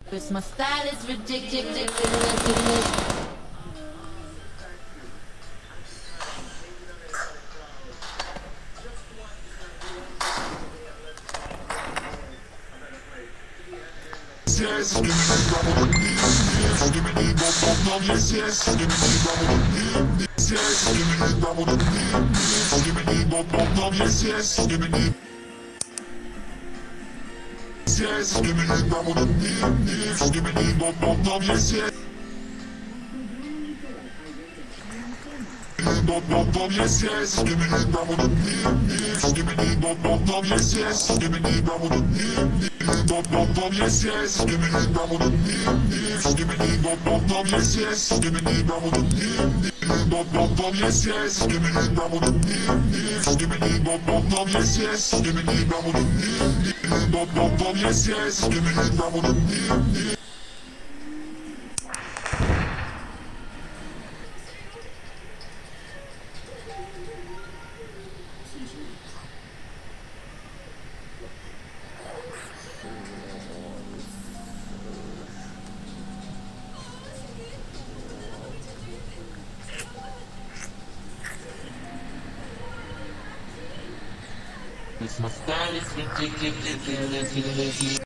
Cause my style is ridiculous. Yes, give me the yes, give me the yes, yes, give me the yes, give me the yes, give me the yes, yes, give me the yes, give me the yes, give me the yes, yes. Yes, yes, give me the yes, give me the yes, yes, give me the yes, yes, give me the yes, give me the yes, yes, give me the yes, yes, give me the yes, give me the yes, yes, give me the yes, yes, give me the Cause my style is ridiculous.